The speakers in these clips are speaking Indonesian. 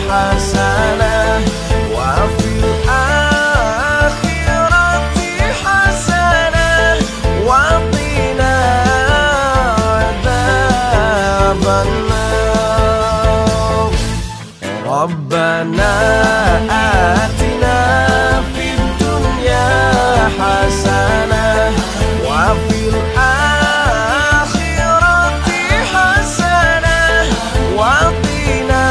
حسنة وفي الآخرة حسنة وقنا عذاب النار ربنا آتنا في الدنيا حسنة وفي الآخرة حسنة وقنا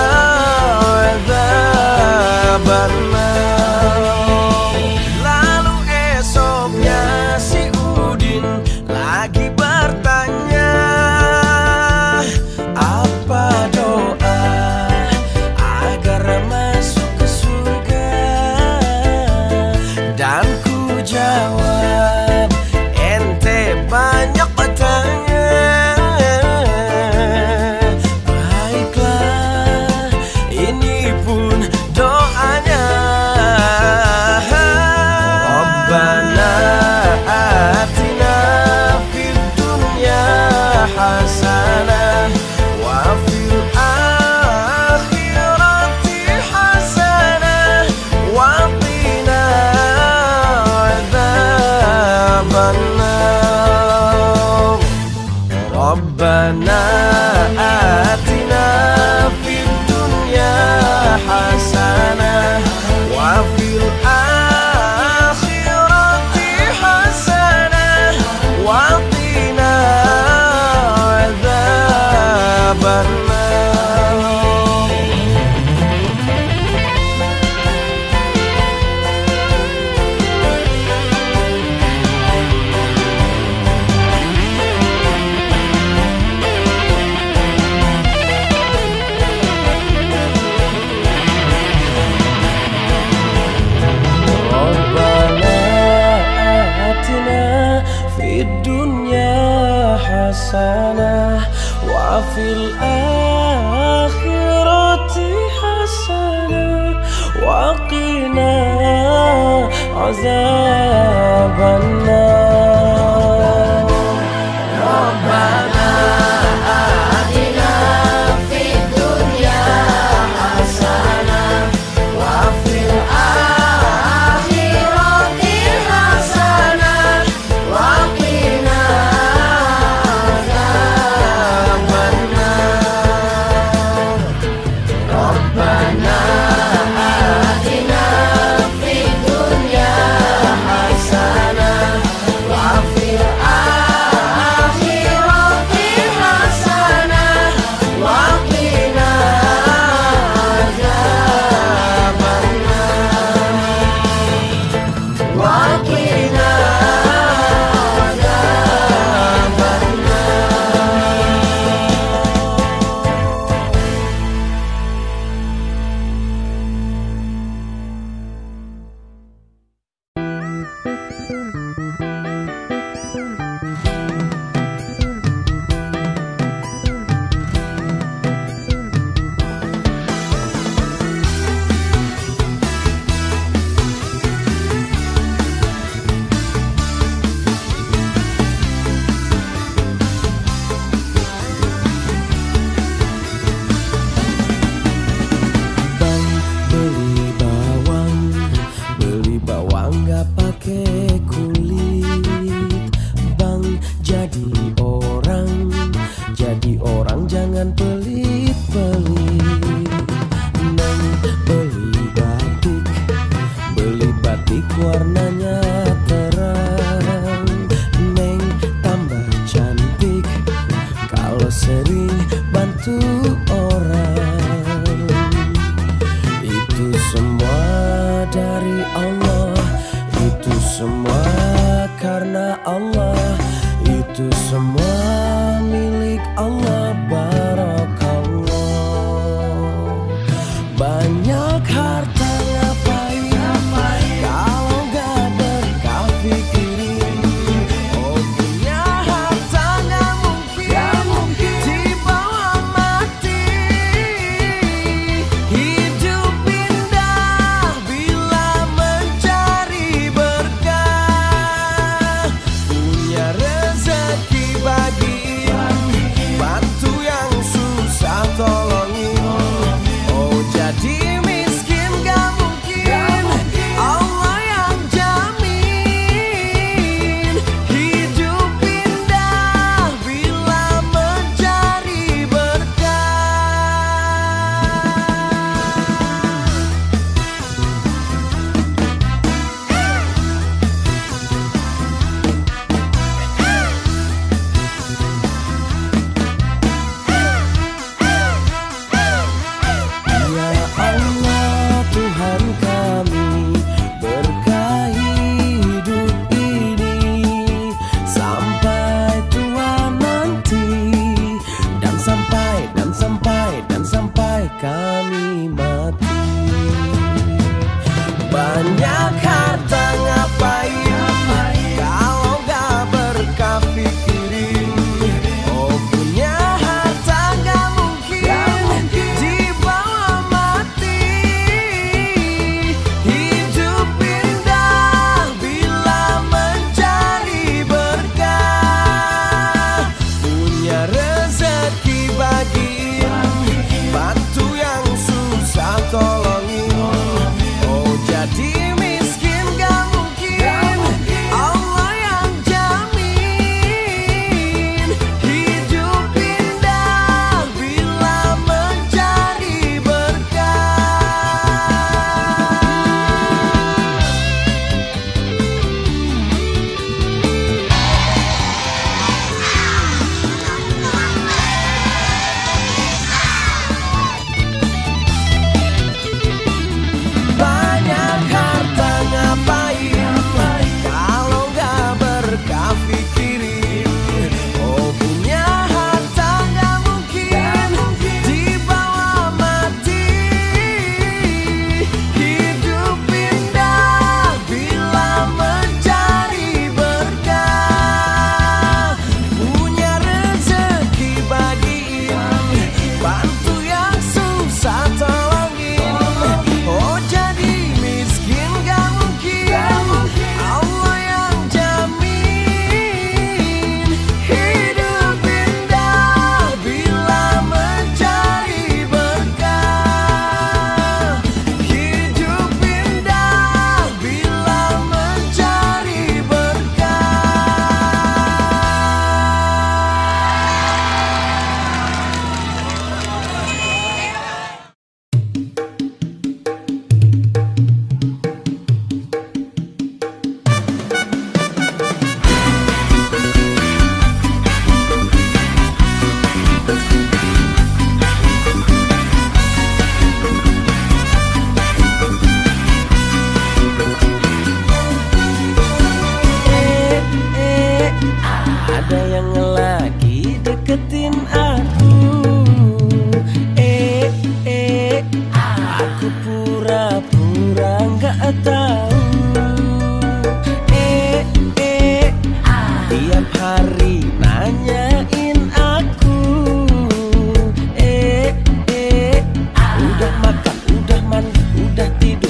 عذاب النار. Lalu esoknya si Udin lagi bertanya, apa doa agar masuk ke surga? Dan ku jawab, ente banyak tanya. Baiklah, ini pun doanya. Rabbana atina fid dunya hasanah wa fil akhirati hasanah wa qina adzaban nar. Rabbana atina fid dunya hasanah wa fil akhirati hasanah wa qina adzaban nar. Rabbana atina fid dunya hasanah wa fil akhirati hasanah wa qina azaban nar. Rabbana atina fid dunya hasanah wa fil akhirati hasanah wa qina azaban nar. Rabbana atina fid dunya hasanah wa fil akhirati hasanah wa qina azaban nar. Wa qina azaban nar. 。 「 mati. Banyak harta ngapain kalau gak berkah pikirin. Oh punya harta gak mungkin dibawa mati. Hidup indah bila mencari berkah. Punya rezeki bagiin, bantu yang susah tolongin. Oh jadi miskin gak mungkin, Allah yang jamin. Hidup indah bila mencari berkah. Banyak harta ngapain kalau gak berkah pikirin. Oh punya harta gak mungkin dibawa mati. Hidup indah bila mencari berkah. Punya rezeki bagiin, bantu yang susah tolongin. Oh jadi miskin gak mungkin, Allah yang jamin. Hidup indah bila mencari berkah. Hidup indah bila mencari Ada yang lagi deketin aku. Aku pura-pura nggak tahu. Tiap hari nanyain aku. Udah makan, udah mandi, udah tidur,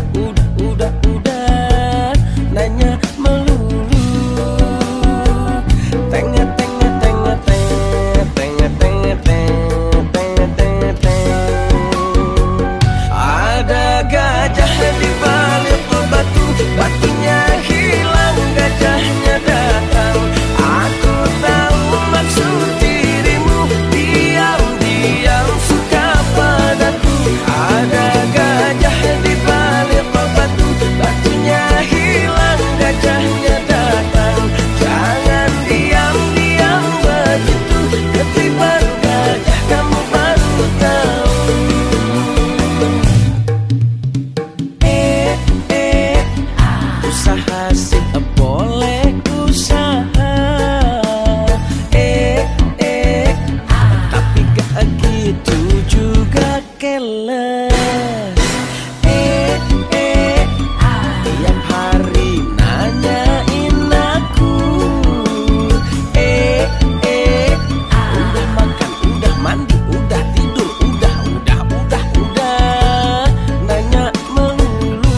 udah nanya melulu. Ada gajah di balik batu, batunya hilang, gajahnya datang. Aku tahu maksud dirimu, diam-diam suka padaku. Ada gajah di balik batu, batunya hilang, gajahnya datang. Jangan diam-diam begitu, ketiban gajah kamu baru tahu. Usaha sih boleh usaha, tapi gak gitu juga keles. Tiap hari nanyain aku. Udah makan, udah mandi, udah tidur, udah nanya melulu.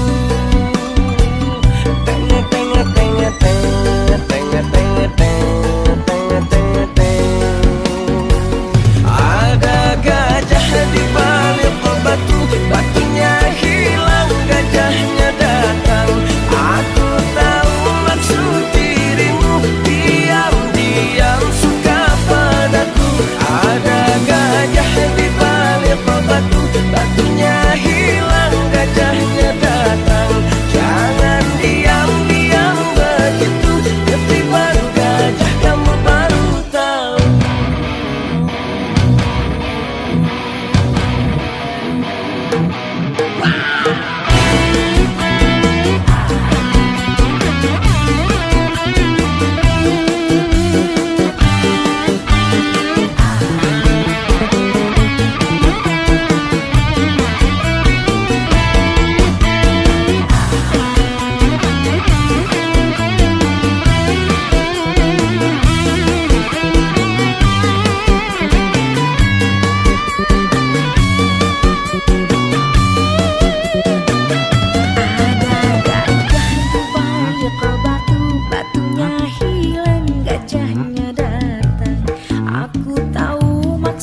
Ada gajah di balik batu, batunya hilang, gajahnya datang. Aku tahu maksud dirimu, diam-diam suka padaku. Ada gajah di balik batu, batunya hilang, gajahnya datang. Jangan diam-diam begitu, ketiban gajah kamu baru tahu.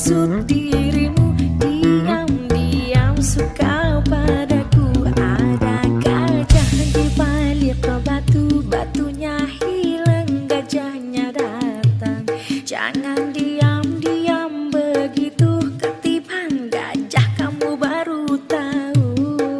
maksud dirimu, diam-diam suka padaku. Ada gajah di balik batu, batunya hilang, gajahnya datang. Jangan diam-diam begitu, ketiban gajah kamu baru tahu.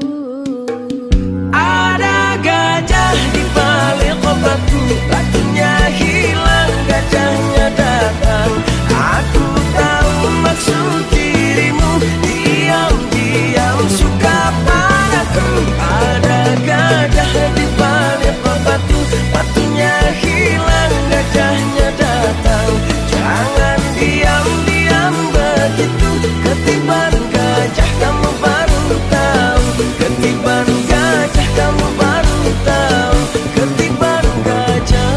Ada gajah di balik batu, batunya hilang, gajahnya datang. Aku tahu maksud dirimu, diam-diam suka padaku. Ada gajah di balik batu, batunya hilang, gajahnya datang. Jangan diam-diam begitu, ketiban gajah kamu baru tahu. Ketiban gajah kamu baru tahu. Ketiban gajah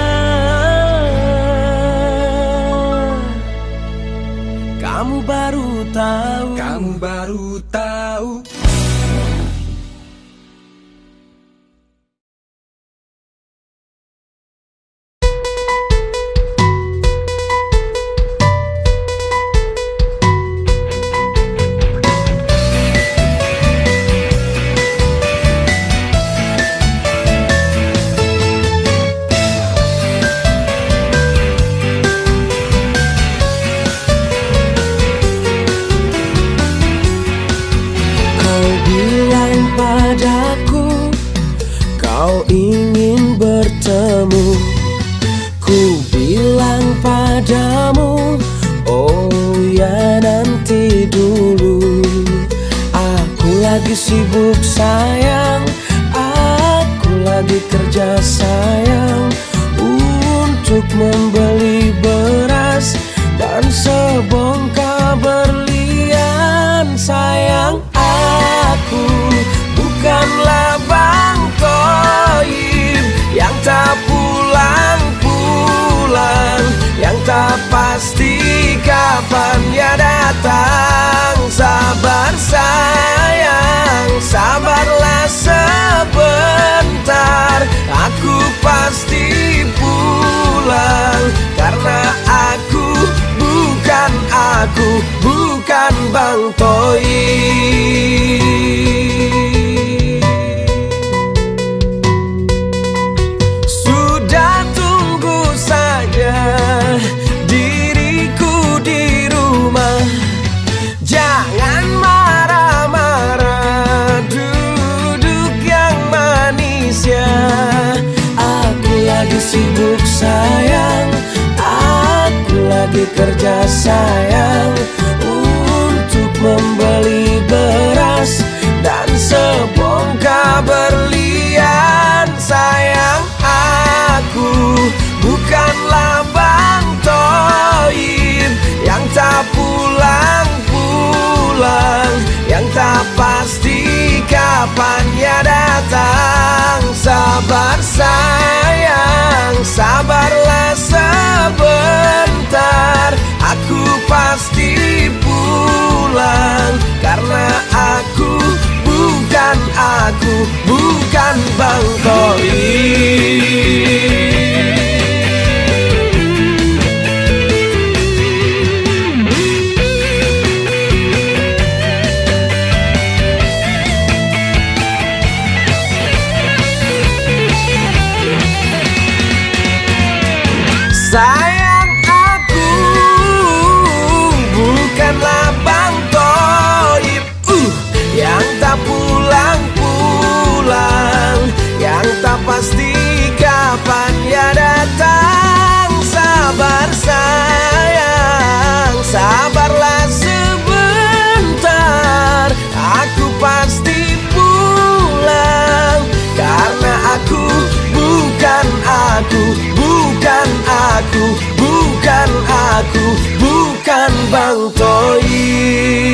kamu baru tahu. Kamu baru tahu. Padaku, kau ingin bertemu. Ku bilang padamu, oh ya nanti dulu. Aku lagi sibuk sayang, aku lagi kerja sayang, untuk membeli beras dan sebongkah berlian. Sayang, aku bukanlah Bang Toib yang tak pulang-pulang, yang tak pasti kapan ya datang. Sabar sayang, sabarlah sebentar, aku pasti pulang. Karena aku bukan Bang Toib. Sudah tunggu saja diriku di rumah, jangan marah-marah, duduk yang manis ya. Aku lagi sibuk sayang, aku lagi kerja sayang, untuk membeli beras dan sebongkah berlian. Sayang, aku bukanlah Bang Toib yang tak pulang-pulang, yang tak pasti kapan ya datang. Sabar sayang, sabarlah sebentar, aku pasti pulang. Karena aku bukan Bang Toib. Sayang, aku bukanlah Bang Toib yang tak pulang-pulang, yang tak pasti kapan ya datang. Sabar sayang, sabarlah sebentar, aku pasti pulang. Karena aku bukan Bang Toib.